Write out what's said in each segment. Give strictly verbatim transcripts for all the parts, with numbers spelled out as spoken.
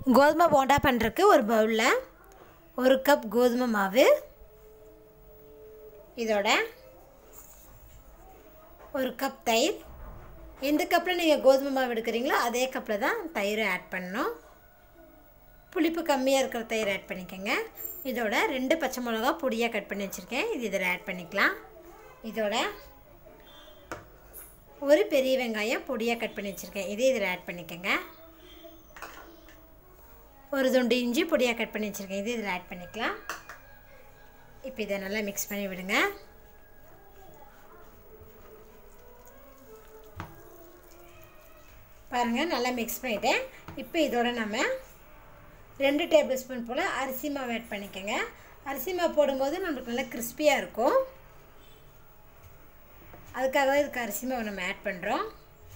கோதுமை போண்டா பண்ணுறதுக்கு ஒரு பவுலில் ஒரு கப் கோதுமை மாவு, இதோட ஒரு கப் தயிர். எந்த கப்பில் நீங்கள் கோதுமை மாவு எடுக்கிறீங்களோ அதே கப்பில் தான் தயிர் ஆட் பண்ணணும். புளிப்பு கம்மியாக இருக்கிற தயிர் ஆட் பண்ணிக்கோங்க. இதோட ரெண்டு பச்சை மிளகா பொடியாக கட் பண்ணி வச்சுருக்கேன், இது இதில் ஆட் பண்ணிக்கலாம். இதோட ஒரு பெரிய வெங்காயம் பொடியாக கட் பண்ணி வச்சுருக்கேன், இதே இதில் ஆட் பண்ணிக்கோங்க. ஒரு துண்டு இஞ்சி பொடியாக கட் பண்ணி வச்சுருக்கேன், இது இதில் ஆட் பண்ணிக்கலாம். இப்போ இதை நல்லா மிக்ஸ் பண்ணி விடுங்க. பாருங்கள், நல்லா மிக்ஸ் பண்ணிவிட்டேன். இப்போ இதோட நம்ம ரெண்டு டேபிள் ஸ்பூன் போல் அரிசி மாவு ஆட் பண்ணிக்கோங்க. அரிசி மாவு போடும்போது நம்மளுக்கு நல்லா கிறிஸ்பியாக இருக்கும், அதுக்காக தான் இதுக்கு அரிசி மாவு நம்ம ஆட் பண்ணுறோம்.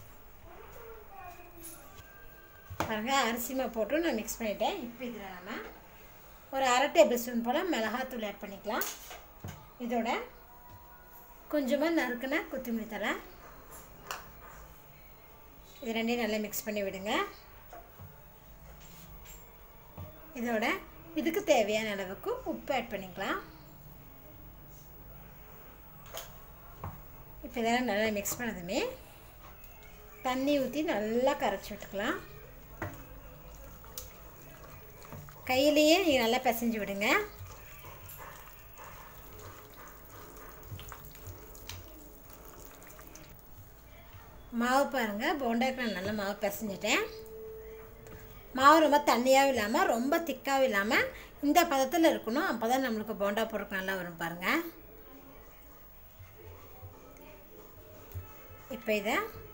பாருங்கள், அரிசி மாவு போட்டு நான் மிக்ஸ் பண்ணிவிட்டேன். இப்போ இதில் நம்ம ஒரு அரை டேபிள் ஸ்பூன் போல் மிளகாத்தூள் ஆட் பண்ணிக்கலாம். இதோட கொஞ்சமாக நறுக்குன கொத்தமல்லி தழை, இது ரெண்டையும் நல்லா மிக்ஸ் பண்ணி விடுங்க. இதோட இதுக்கு தேவையான அளவுக்கு உப்பு ஆட் பண்ணிக்கலாம். இப்போ இதெல்லாம் நல்லா மிக்ஸ் பண்ணதுமே தண்ணி ஊற்றி நல்லா கரைச்சி விட்டுக்கலாம். கையிலேயே நீங்கள் நல்லா பிசைஞ்சு விடுங்க. மாவு பாருங்கள், போண்டாக்கு நான் நல்லா மாவு பிசைஞ்சிட்டேன். மாவு ரொம்ப தண்ணியாகவும் இல்லாமல் ரொம்ப திக்காகவும் இல்லாமல் இந்த பதத்தில் இருக்கணும், அப்போ தான் நம்மளுக்கு போண்டா போடுறதுக்கு நல்லா வரும். பாருங்கள், இப்போ இதை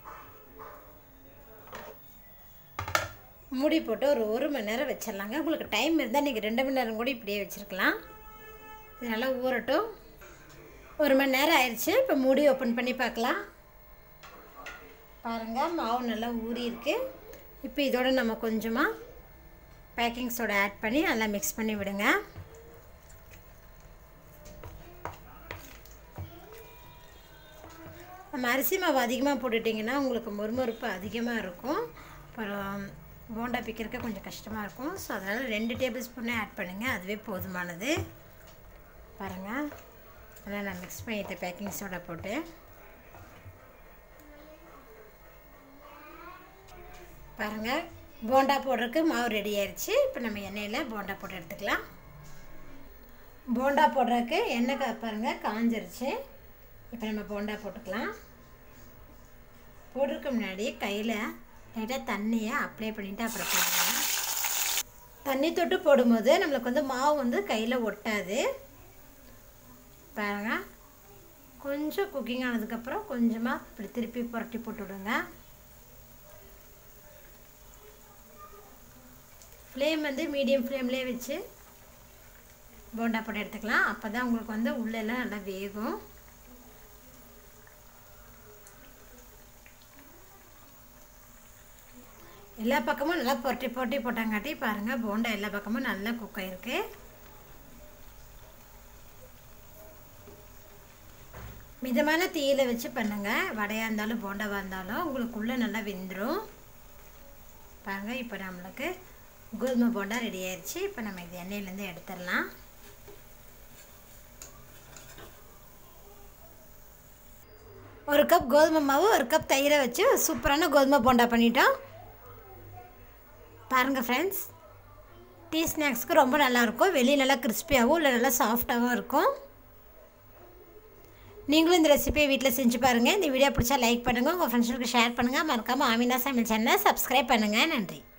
மூடி போட்டு ஒரு ஒரு மணி நேரம் வச்சிடலாங்க. உங்களுக்கு டைம் இருந்தால் நீங்கள் ரெண்டு மணி நேரம் கூட இப்படியே வச்சுருக்கலாம். இது நல்லா ஊறட்டும். ஒரு மணி நேரம் ஆயிடுச்சு. இப்போ மூடி ஓப்பன் பண்ணி பார்க்கலாம். பாருங்கள், மாவு நல்லா ஊறி இருக்குது. இப்போ இதோட நம்ம கொஞ்சமாக பேக்கிங் சோடா ஆட் பண்ணி நல்லா மிக்ஸ் பண்ணி விடுங்க. நம்ம அரிசி மாவு அதிகமாக போட்டுட்டிங்கன்னா உங்களுக்கு மொறுமொறுப்பு அதிகமாக இருக்கும், அப்புறம் போண்டா பிக்கிறதுக்கு கொஞ்சம் கஷ்டமாக இருக்கும். ஸோ அதனால் ரெண்டு டேபிள் ஸ்பூனே ஆட் பண்ணுங்கள், அதுவே போதுமானது. பாருங்கள், அதனால் நான் மிக்ஸ் பண்ணிட்டேன் பேக்கிங் சோடா போட்டு. பாருங்கள், போண்டா போடுறதுக்கு மாவு ரெடி ஆயிடுச்சு. இப்போ நம்ம எண்ணெயில் போண்டா போட்டு எடுத்துக்கலாம். போண்டா போடுறதுக்கு எண்ணெய் கா பாருங்கள் காஞ்சிருச்சு. இப்போ நம்ம போண்டா போட்டுக்கலாம். போடுறதுக்கு முன்னாடி கையில் லைட்டாக தண்ணியை அப்ளை பண்ணிவிட்டு அப்புறம் போடலாம். தண்ணி தொட்டு போடும்போது நம்மளுக்கு வந்து மாவு வந்து கையில் ஒட்டாது. பாருங்கள், கொஞ்சம் குக்கிங் ஆனதுக்கப்புறம் கொஞ்சமாக இப்படி திருப்பி புரட்டி போட்டு விடுங்க. ஃப்ளேம் வந்து மீடியம் ஃப்ளேம்லேயே வச்சு போண்டா போட்டு எடுத்துக்கலாம். அப்போ தான் உங்களுக்கு வந்து உள்ளெல்லாம் நல்லா வேகும். எல்லா பக்கமும் நல்லா புரட்டி புரட்டி போட்டாங்காட்டி பாருங்கள், போண்டா எல்லா பக்கமும் நல்லா குக் ஆகிருக்கு. மிதமான தீயில் வச்சு பண்ணுங்கள், வடையாக இருந்தாலும் போண்டாவாக இருந்தாலும் உங்களுக்குள்ளே நல்லா வெந்துடும். பாருங்கள், இப்போ நம்மளுக்கு கோதுமை போண்டா ரெடி ஆயிடுச்சு. இப்போ நம்ம இது எண்ணெயிலேருந்து எடுத்துடலாம். ஒரு கப் கோதுமை மாவு ஒரு கப் தயிரை வச்சு சூப்பரான கோதுமை போண்டா பண்ணிட்டோம். பாருங்கள் ஃப்ரெண்ட்ஸ், டீ ஸ்நாக்ஸ்க்கு ரொம்ப நல்லாயிருக்கும். வெளியே நல்லா கிறிஸ்பியாகவும் இல்லை நல்லா சாஃப்டாகவும் இருக்கும். நீங்களும் இந்த ரெசிபியை வீட்டில் செஞ்சு பாருங்கள். இந்த வீடியோ பிடிச்சா லைக் பண்ணுங்கள், உங்கள் ஃப்ரெண்ட்ஸுக்கு ஷேர் பண்ணுங்கள். மறக்காமல் ஆமினா சமையல் சேனலை சப்ஸ்கிரைப் பண்ணுங்கள். நன்றி.